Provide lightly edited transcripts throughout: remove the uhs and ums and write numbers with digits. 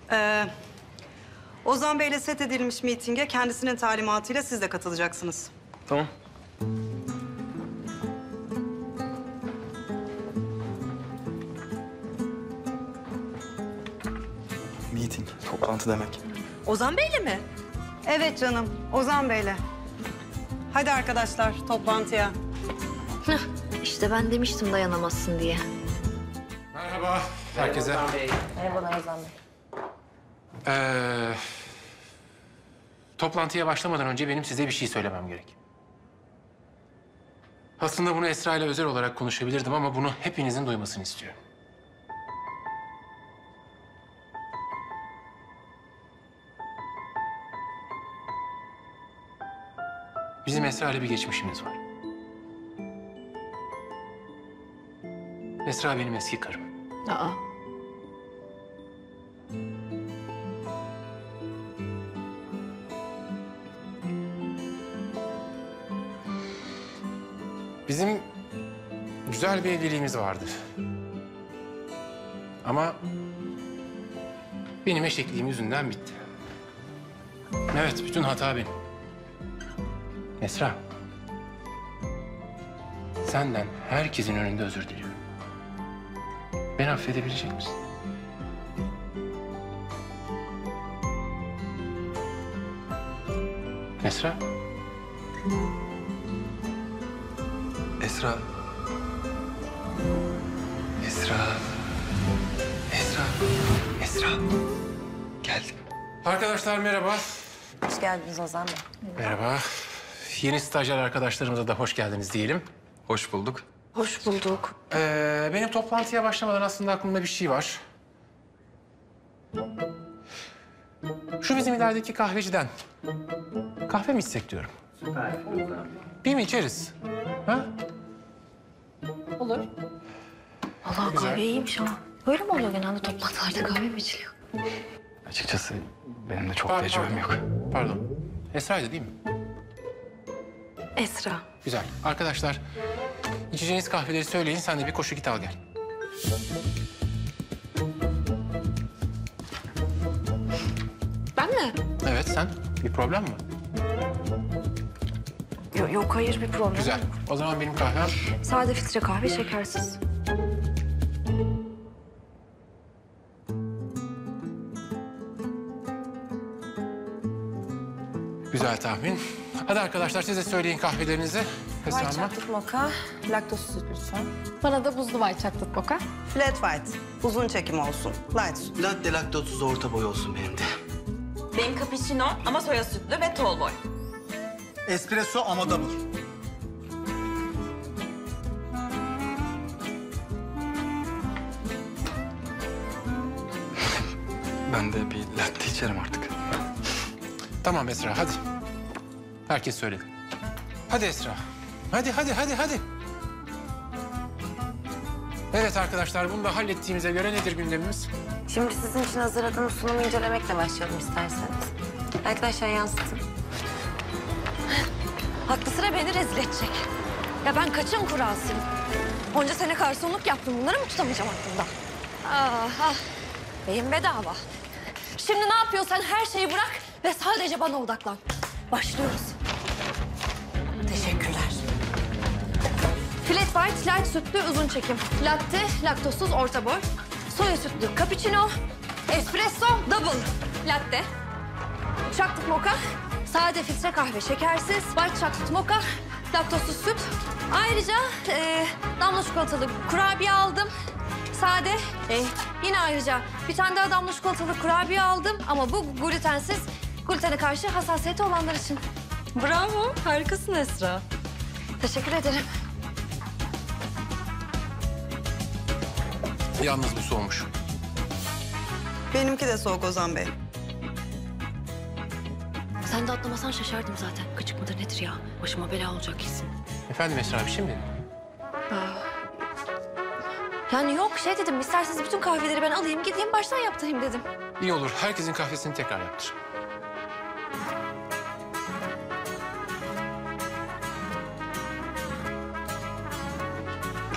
Ozan Bey'le set edilmiş mitinge kendisinin talimatıyla siz de katılacaksınız. Tamam. Meeting, toplantı demek. Ozan Bey'le mi? Evet canım, Ozan Bey'le. Hadi arkadaşlar, toplantıya. İşte ben demiştim dayanamazsın diye. Merhaba herkese. Merhabalar Ozan Bey. Toplantıya başlamadan önce benim size bir şey söylemem gerek. Aslında bunu Esra ile özel olarak konuşabilirdim ama bunu hepinizin duymasını istiyorum. Bizim Esra ile bir geçmişimiz var. Esra benim eski karım. Aa. Bizim güzel bir evliliğimiz vardı. Ama benim eşekliğim yüzünden bitti. Evet, bütün hata benim. Esra, senden herkesin önünde özür diliyorum. Beni affedebilecek misin? Esra? Esra. Esra. Esra. Esra. Geldim. Arkadaşlar merhaba. Hoş geldiniz Ozan Bey. Merhaba. Yeni stajyer arkadaşlarımıza da hoş geldiniz diyelim. Hoş bulduk. Hoş bulduk. Benim toplantıya başlamadan aslında aklımda bir şey var. Şu bizim ilerideki kahveciden kahve mi içsek diyorum. Bir mi içeriz? Ha? Allah kahve iyiymiş ama. Böyle mi oluyor genelde toplantılarda kahve mi içiliyor? Açıkçası benim de çok Pardon, tecrübem yok. Pardon. Esra'ydı değil mi? Esra. Güzel. Arkadaşlar, içeceğiniz kahveleri söyleyin. Sen de bir koşu git al gel. Ben mi? Evet, sen. Bir problem mi? Yok hayır bir problem. Güzel. O zaman benim kahvem... Sade filtre kahve şekersiz. Güzel tahmin. Hadi arkadaşlar, siz de söyleyin kahvelerinizi. Esra White Hanım'a. chocolate mocha, laktozsuz süt lütfen. Bana da buzlu white chocolate mocha. Flat white, uzun çekim olsun. Light süt. Latte laktozsuz orta boy olsun benim de. Benim cappuccino ama soya sütlü ve tall boy. Espresso ama double. Ben de bir latte içerim artık. Tamam Esra, hadi. Herkes söyledi. Hadi Esra. Hadi. Evet arkadaşlar, bunu da hallettiğimize göre nedir gündemimiz? Şimdi sizin için hazırladığım sunumu incelemekle başlayalım isterseniz. Arkadaşlar yansıtın. Aklı sıra beni rezil edecek. Ya ben kaçın kurasıyım. Onca sene garsonluk yaptım. Bunları mı tutamayacağım aklımda? Ah. Beyin bedava. Şimdi ne yapıyorsan her şeyi bırak ve sadece bana odaklan. Başlıyoruz. Teşekkürler. Flat white, light sütlü uzun çekim. Latte, laktozsuz orta boy. Soya sütlü cappuccino. Espresso, double. Latte. Chocolate mocha. Sade filtre kahve şekersiz. White chocolate mocha. Laktozsuz süt. Ayrıca damla çikolatalı kurabiye aldım. Sade. Yine ayrıca bir tane daha damla çikolatalı kurabiye aldım. Ama bu glutensiz. Glutene karşı hassasiyeti olanlar için. Bravo, harikasın Esra. Teşekkür ederim. Yalnız bu soğumuş. Benimki de soğuk Ozan Bey. Sen de atlamasan şaşardım zaten. Gıcık mıdır nedir ya? Başıma bela olacak kesin. Efendim Esra, bir şey mi dedin? Yani yok şey dedim, isterseniz bütün kahveleri ben alayım gideyim baştan yaptırayım dedim. İyi olur, herkesin kahvesini tekrar yaptır.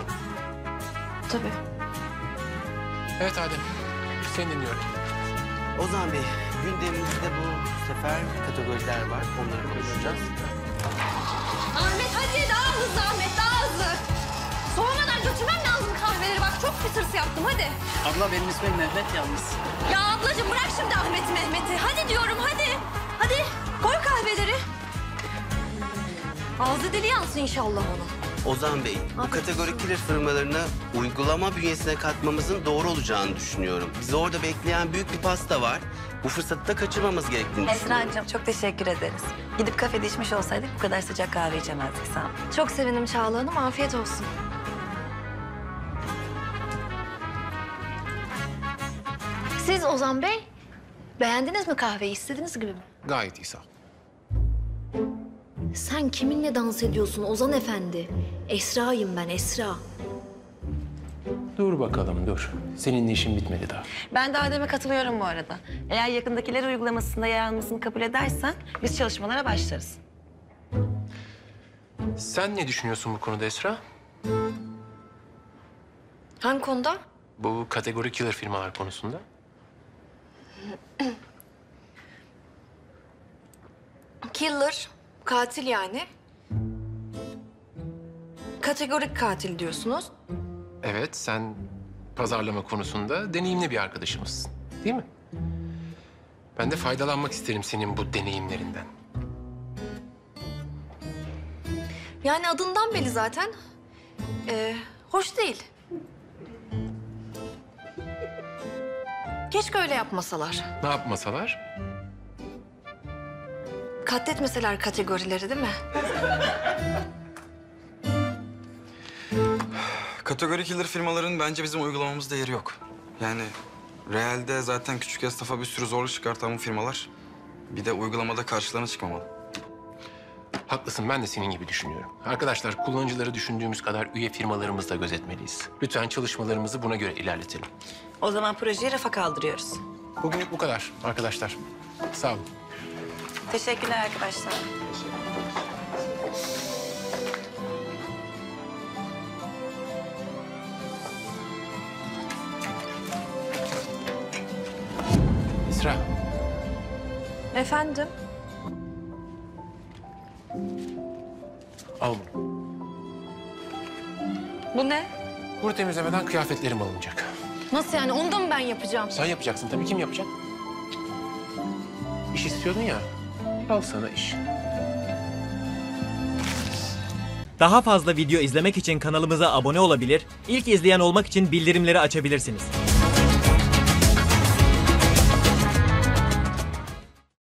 Tabii. Evet Adem, seni dinliyorum. Ozan Bey, gündemimizde bu sefer kategoriler var. Onları konuşacağız. Ahmet hadi daha hızlı Ahmet daha hızlı. Soğumadan götürmem lazım kahveleri bak çok pis hırs yaptım hadi. Abla benim ismim Mehmet yalnız. Ya ablacığım bırak şimdi Ahmet'i Mehmet'i. Hadi diyorum hadi. Hadi koy kahveleri. Ağzı dili yansın inşallah ona. Ozan Bey, bu kategori killer firmalarını uygulama bünyesine katmamızın doğru olacağını düşünüyorum. Bizi orada bekleyen büyük bir pasta var. Bu fırsatı da kaçırmamız gerektiğini düşünüyorum. Esra'cığım çok teşekkür ederiz. Gidip kafede içmiş olsaydık bu kadar sıcak kahve içemezdik sağ ol. Çok sevindim Çağla Hanım afiyet olsun. Siz Ozan Bey beğendiniz mi kahveyi istediğiniz gibi mi? Gayet iyi sağ ol. Sen kiminle dans ediyorsun Ozan Efendi? Esra'yım ben Esra. Dur bakalım dur. Seninle işin bitmedi daha. Ben de Adem'e katılıyorum bu arada. Eğer yakındakiler uygulamasında yer almasını kabul edersen biz çalışmalara başlarız. Sen ne düşünüyorsun bu konuda Esra? Hangi konuda? Bu kategori killer firmalar konusunda? Killer, katil yani. Kategorik katil diyorsunuz. Evet, sen pazarlama konusunda deneyimli bir arkadaşımızsın. Değil mi? Ben de faydalanmak isterim senin bu deneyimlerinden. Yani adından belli zaten. Hoş değil. Keşke öyle yapmasalar. Ne yapmasalar? Katletmeseler kategorileri değil mi? Kategori killer firmaların bence bizim uygulamamızda yeri yok. Yani realde zaten küçük esnafa bir sürü zorluk çıkartan bu firmalar bir de uygulamada karşılarına çıkmamalı. Haklısın, ben de senin gibi düşünüyorum. Arkadaşlar, kullanıcıları düşündüğümüz kadar üye firmalarımızı da gözetmeliyiz. Lütfen çalışmalarımızı buna göre ilerletelim. O zaman projeyi rafa kaldırıyoruz. Bugünlük bu kadar arkadaşlar. Sağ olun. Teşekkürler arkadaşlar. Esra, Efendim? al bunu. Bu ne? Bunu temizlemeden kıyafetlerim alınacak. Nasıl yani? Onu da mı ben yapacağım? Sen yapacaksın tabii. Kim yapacak? İş istiyordun ya. Al sana iş. Daha fazla video izlemek için kanalımıza abone olabilir, ilk izleyen olmak için bildirimleri açabilirsiniz.